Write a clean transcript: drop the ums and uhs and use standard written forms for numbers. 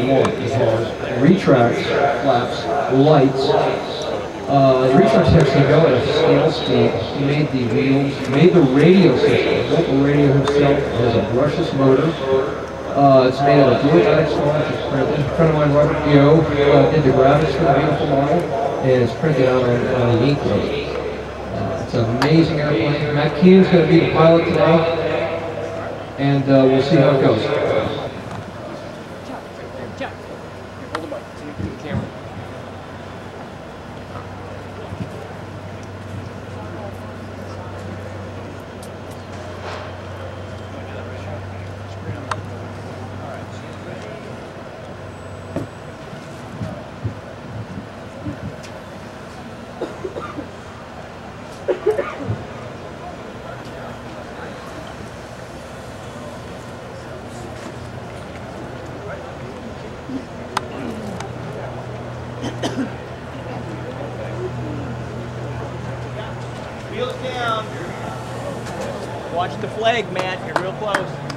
want as far as retracts, flaps, lights. The retracts actually go at a scale speed. He made the wheels, made the radio system, built the radio himself. It has a brushless motor. It's made out of dual-batic stone, which is printed. A friend of mine, Rudder, did the graphics for the beautiful model, and it's printed out on the ink plate. It's an amazing airplane. Matt Keenon's going to be the pilot today, and we'll see how it goes. Hold the mic to the camera. Wheels down. Watch the flag, Matt. You're real close.